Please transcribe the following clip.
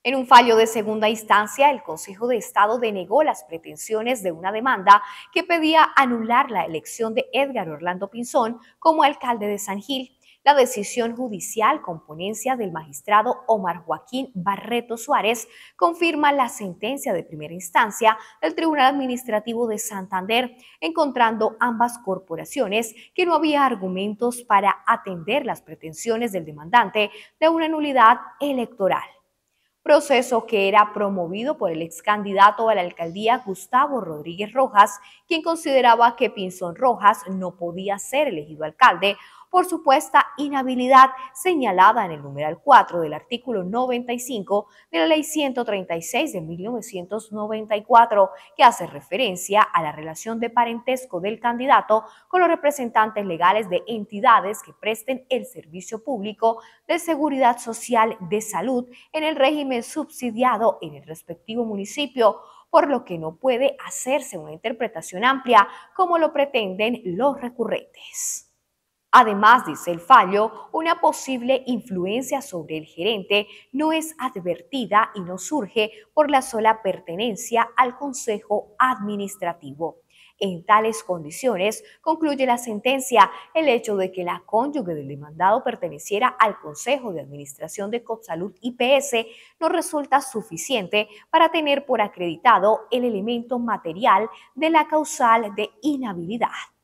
En un fallo de segunda instancia, el Consejo de Estado denegó las pretensiones de una demanda que pedía anular la elección de Edgar Orlando Pinzón como alcalde de San Gil. La decisión judicial con ponencia del magistrado Omar Joaquín Barreto Suárez confirma la sentencia de primera instancia del Tribunal Administrativo de Santander, encontrando ambas corporaciones que no había argumentos para atender las pretensiones del demandante de una nulidad electoral, proceso que era promovido por el ex candidato a la alcaldía Gustavo Rodríguez Rojas, quien consideraba que Pinzón Rojas no podía ser elegido alcalde por supuesta inhabilidad señalada en el numeral 4 del artículo 95 de la Ley 136 de 1994, que hace referencia a la relación de parentesco del candidato con los representantes legales de entidades que presten el servicio público de seguridad social de salud en el régimen subsidiado en el respectivo municipio, por lo que no puede hacerse una interpretación amplia como lo pretenden los recurrentes. Además, dice el fallo, una posible influencia sobre el gerente no es advertida y no surge por la sola pertenencia al Consejo Administrativo. En tales condiciones, concluye la sentencia, el hecho de que la cónyuge del demandado perteneciera al Consejo de Administración de Copsalud IPS no resulta suficiente para tener por acreditado el elemento material de la causal de inhabilidad.